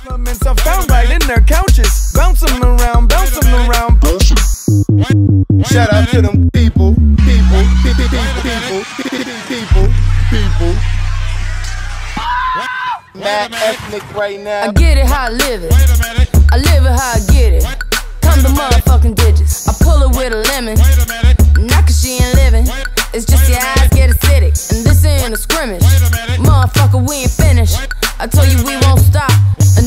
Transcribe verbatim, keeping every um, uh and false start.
I found right in their couches, bouncing around, bouncing around. Shout out to them people, people, people, people, people, people. Mad ethnic right now. I get it how I live it. I live it how I get it. Come the motherfucking digits. I pull it with a lemon. Not cause she ain't living. It's just your eyes get acidic. And this ain't a scrimmage. Motherfucker, we ain't finished. I told you we won't stop.